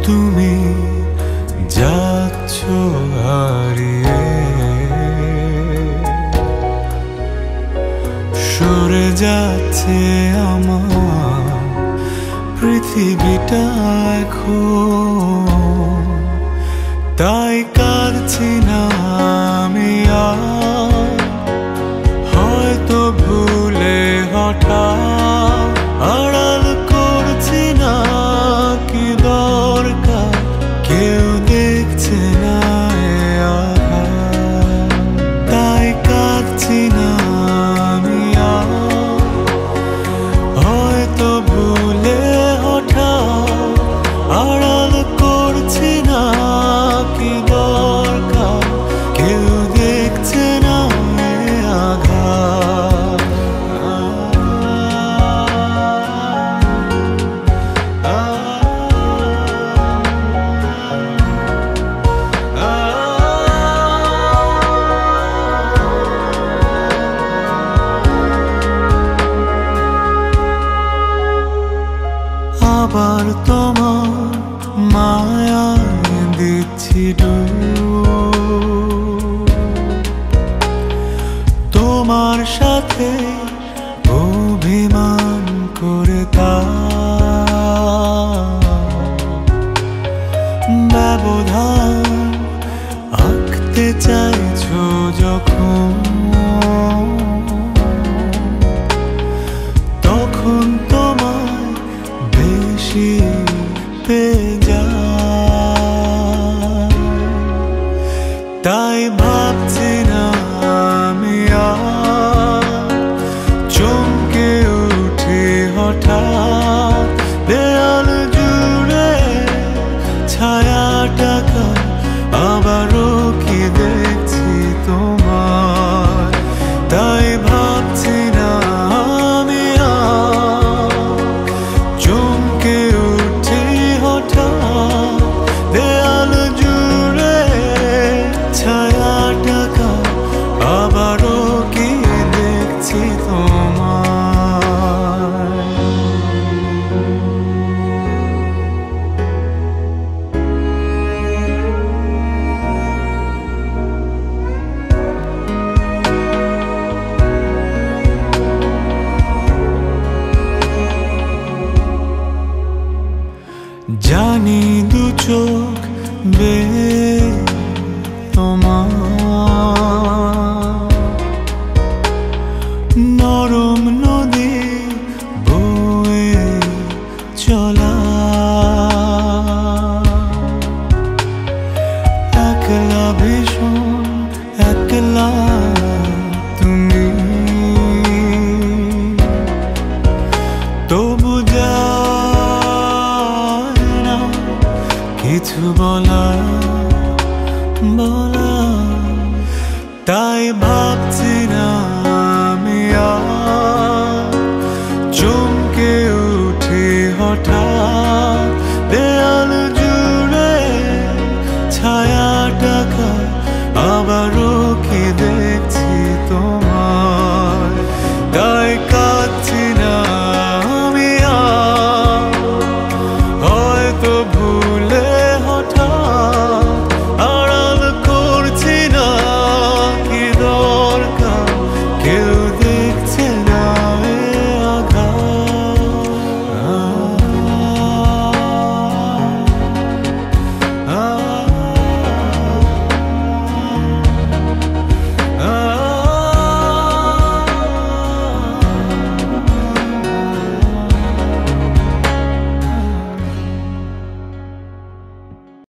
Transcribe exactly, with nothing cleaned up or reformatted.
তুমি যাচ্ছ হারিয়ে, সরে যাচ্ছে আমার পৃথিবীটা এখন। তাই কাঁদছি না আমি আর, হয়তো ভুলে হঠাৎ আড়াল করছি না কি দরকার, কেউ দেখছে না এ আঘাত। তাই কাঁদছি না আমি আর, হয়তো ভুলে হঠাৎ আড়াল করছি না কি দরকার, কেউ দেখছে না এ আঘাত। আবার তোমার মায়ায় দিচ্ছি ডুব, তোমার সাথে অভিমান করে তা ব্যবধান আঁকতে চাইছো যখন, তখন তোমার বেশি পেয়ে যায়। তাই ভাবছি না আমি আর, চমকে উঠে হঠাৎ দেয়াল জুড়ে ছায়াটাকা, আবারও কি দেখছি তোমার। তাই ভাবছি না আমি আর, চমকে উঠে হঠাৎ দেয়াল জুড়ে ছায়াটাকা, আবারও কি দেখছি তোমার। জানি দু চোখ বেয়ে তোমার নরম নদী বয়ে চলা, একলা ভীষণ একলা তুমি, তবু যায় না কিছু বলা বলা। তাই